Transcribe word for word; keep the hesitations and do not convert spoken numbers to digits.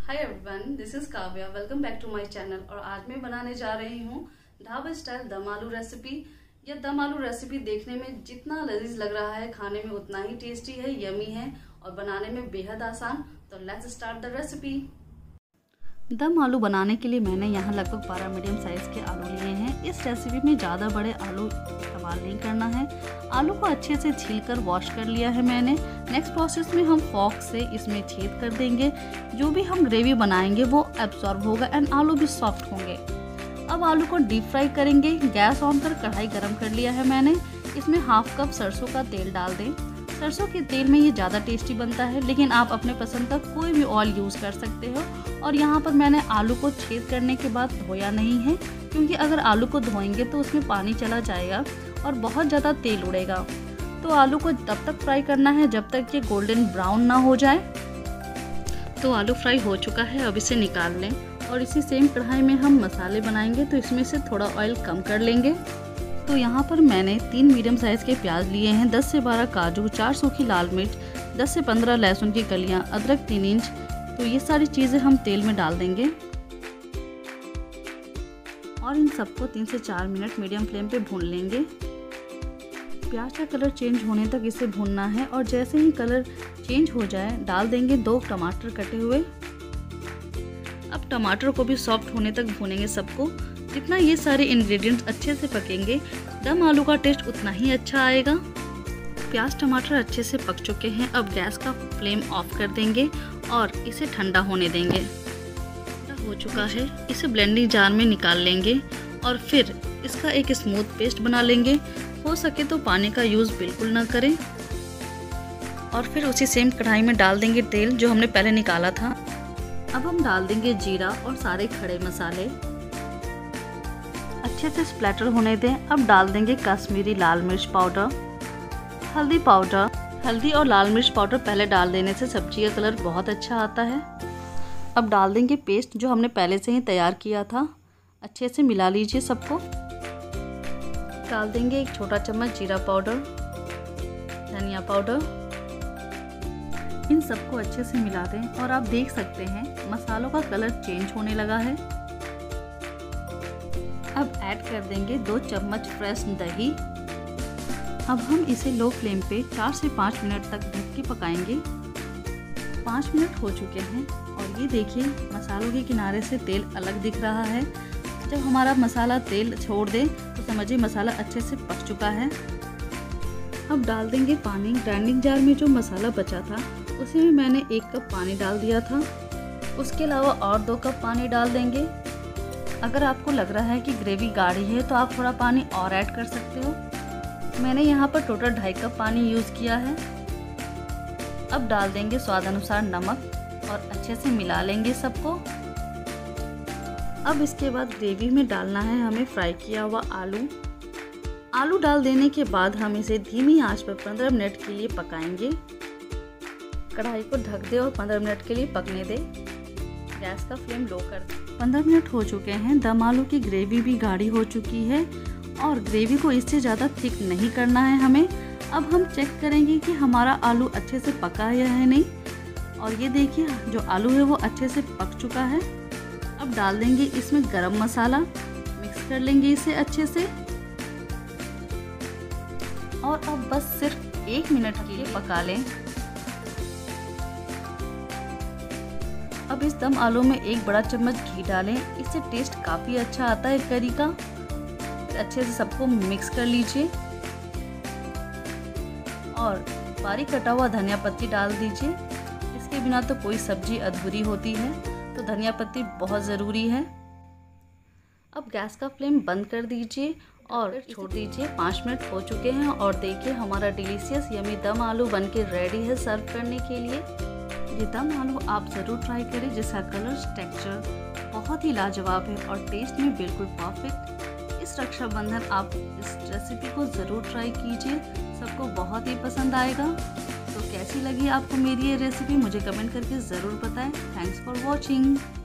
Hi everyone, this is Kavya. Welcome back to my channel. और आज मैं बनाने जा रही हूँ ढाबा स्टाइल दम आलू रेसिपी। यह दम आलू रेसिपी देखने में जितना लजीज लग रहा है, खाने में उतना ही टेस्टी है, यमी है और बनाने में बेहद आसान। तो लेट्स स्टार्ट द रेसिपी। दम आलू बनाने के लिए मैंने यहाँ लगभग बारह मीडियम साइज़ के आलू लिए हैं। इस रेसिपी में ज़्यादा बड़े आलू इस्तेमाल नहीं करना है। आलू को अच्छे से छीलकर वॉश कर लिया है मैंने। नेक्स्ट प्रोसेस में हम फॉर्क से इसमें छेद कर देंगे। जो भी हम ग्रेवी बनाएंगे वो एब्जॉर्ब होगा एंड आलू भी सॉफ्ट होंगे। अब आलू को डीप फ्राई करेंगे। गैस ऑन कर कढ़ाई गरम कर लिया है मैंने। इसमें हाफ कप सरसों का तेल डाल दें। सरसों के तेल में ये ज़्यादा टेस्टी बनता है, लेकिन आप अपने पसंद का कोई भी ऑयल यूज़ कर सकते हो। और यहाँ पर मैंने आलू को छेद करने के बाद धोया नहीं है, क्योंकि अगर आलू को धोएंगे तो उसमें पानी चला जाएगा और बहुत ज़्यादा तेल उड़ेगा। तो आलू को तब तक फ्राई करना है जब तक ये गोल्डन ब्राउन ना हो जाए। तो आलू फ्राई हो चुका है, अब इसे निकाल लें। और इसी सेम कढ़ाई में हम मसाले बनाएंगे, तो इसमें से थोड़ा ऑयल कम कर लेंगे। तो यहाँ पर मैंने तीन मीडियम साइज़ के प्याज लिए हैं, दस से बारह काजू, चार सूखी लाल मिर्च, दस से पंद्रह लहसुन की कलियाँ, अदरक तीन इंच। तो ये सारी चीज़ें हम तेल में डाल देंगे और इन सबको तीन से चार मिनट मीडियम फ्लेम पे भून लेंगे। प्याज का कलर चेंज होने तक इसे भूनना है और जैसे ही कलर चेंज हो जाए डाल देंगे दो टमाटर कटे हुए। अब टमाटर को भी सॉफ्ट होने तक भूनेंगे सबको। जितना ये सारे इंग्रेडिएंट्स अच्छे से पकेंगे, दम आलू का टेस्ट उतना ही अच्छा आएगा। प्याज टमाटर अच्छे से पक चुके हैं। अब गैस का फ्लेम ऑफ कर देंगे और इसे ठंडा होने देंगे। ठंडा हो चुका है, इसे ब्लेंडिंग जार में निकाल लेंगे और फिर इसका एक स्मूथ पेस्ट बना लेंगे। हो सके तो पानी का यूज़ बिल्कुल ना करें। और फिर उसी सेम कढ़ाई में डाल देंगे तेल जो हमने पहले निकाला था। अब हम डाल देंगे जीरा और सारे खड़े मसाले, अच्छे से स्प्लैटर होने दें। अब डाल देंगे कश्मीरी लाल मिर्च पाउडर, हल्दी पाउडर। हल्दी और लाल मिर्च पाउडर पहले डाल देने से सब्जी का कलर बहुत अच्छा आता है। अब डाल देंगे पेस्ट जो हमने पहले से ही तैयार किया था। अच्छे से मिला लीजिए सबको। डाल देंगे एक छोटा चम्मच जीरा पाउडर, धनिया पाउडर। इन सबको अच्छे से मिला दें और आप देख सकते हैं मसालों का कलर चेंज होने लगा है। अब ऐड कर देंगे दो चम्मच फ्रेश दही। अब हम इसे लो फ्लेम पे चार से पाँच मिनट तक ढक के पकाएंगे। पाँच मिनट हो चुके हैं और ये देखिए मसालों के किनारे से तेल अलग दिख रहा है। जब हमारा मसाला तेल छोड़ दे तो समझिए मसाला अच्छे से पक चुका है। अब डाल देंगे पानी। ग्राइंडिंग जार में जो मसाला बचा था उसी में मैंने एक कप पानी डाल दिया था। उसके अलावा और दो कप पानी डाल देंगे। अगर आपको लग रहा है कि ग्रेवी गाढ़ी है तो आप थोड़ा पानी और ऐड कर सकते हो। मैंने यहाँ पर टोटल ढाई कप पानी यूज़ किया है। अब डाल देंगे स्वाद अनुसार नमक और अच्छे से मिला लेंगे सबको। अब इसके बाद ग्रेवी में डालना है हमें फ्राई किया हुआ आलू। आलू डाल देने के बाद हम इसे धीमी आंच पर पंद्रह मिनट के लिए पकाएंगे। कढ़ाई को ढक दे और पंद्रह मिनट के लिए पकने दे। गैस का फ्लेम लो कर दे। पंद्रह मिनट हो चुके हैं। दम आलू की ग्रेवी भी गाढ़ी हो चुकी है और ग्रेवी को इससे ज़्यादा थिक नहीं करना है हमें। अब हम चेक करेंगे कि हमारा आलू अच्छे से पका है या नहीं। और ये देखिए जो आलू है वो अच्छे से पक चुका है। अब डाल देंगे इसमें गरम मसाला, मिक्स कर लेंगे इसे अच्छे से और अब बस सिर्फ एक मिनट के लिए पका लें। अब इस दम आलू में एक बड़ा चम्मच घी डालें, इससे टेस्ट काफ़ी अच्छा आता है करी का। अच्छे से सबको मिक्स कर लीजिए और बारीक कटा हुआ धनिया पत्ती डाल दीजिए। इसके बिना तो कोई सब्जी अधूरी होती है, तो धनिया पत्ती बहुत ज़रूरी है। अब गैस का फ्लेम बंद कर दीजिए और छोड़ दीजिए। पाँच मिनट हो चुके हैं और देखिए हमारा डिलीशियस यमी दम आलू बनके रेडी है सर्व करने के लिए। ये दम आलू आप ज़रूर ट्राई करें, जिसका कलर टेक्सचर बहुत ही लाजवाब है और टेस्ट में बिल्कुल परफेक्ट। इस रक्षाबंधन आप इस रेसिपी को ज़रूर ट्राई कीजिए, सबको बहुत ही पसंद आएगा। तो कैसी लगी आपको मेरी ये रेसिपी मुझे कमेंट करके ज़रूर बताएं। Thanks for watching.